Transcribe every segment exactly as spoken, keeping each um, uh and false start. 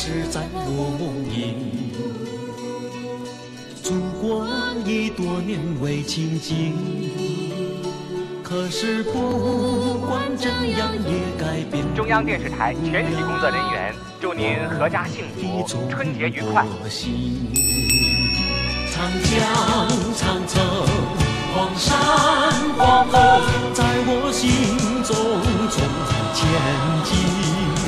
只在我梦萦。烛光已多年未亲近，可是不管怎样也改变。 中央电视台全体工作人员祝您阖家幸福，春节愉快。 长江长城黄山黄河在我心中重前进。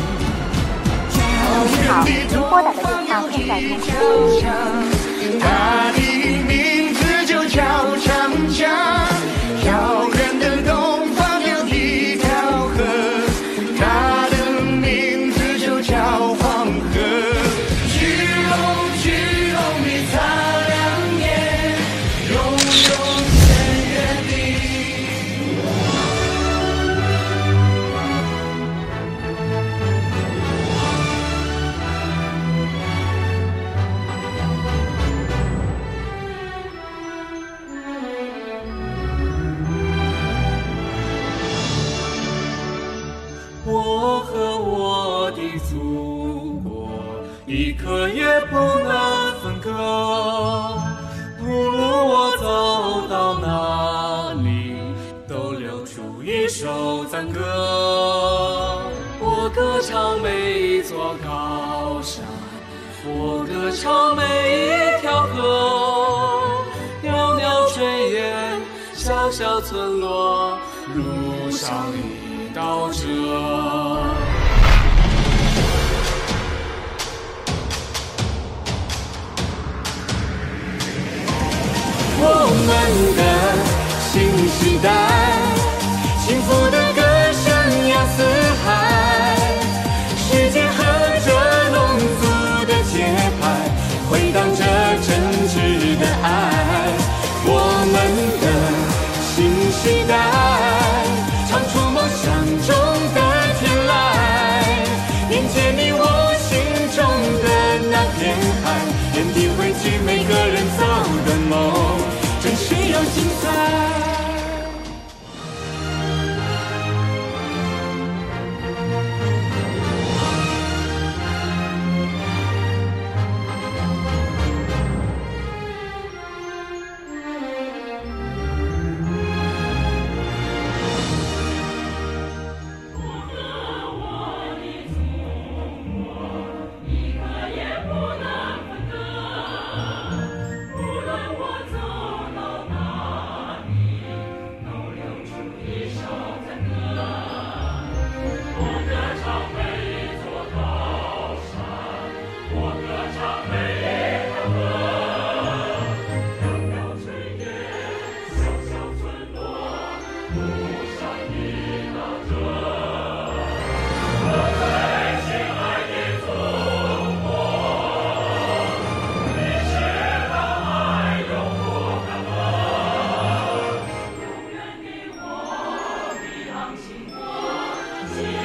您好，您拨打的电话正在通知。 他的名字就叫长江，遥远的东方有一条河，它的名字就叫黄河。巨龙巨龙你擦亮眼，永永远远地。 我和我的祖国一刻也不能分割，无论我走到哪里都流出一首赞歌。我歌唱每一座高山，我歌唱每一条河，袅袅炊烟，小小村落，路上一道辙。我们的新时代，幸福的歌声扬四海，世界和着农族的节拍，回荡着真挚的爱。我们的新时代，唱出梦想中的天籁，迎接你我心中的那片海，原地汇聚每个人走的梦，真实又精彩。 心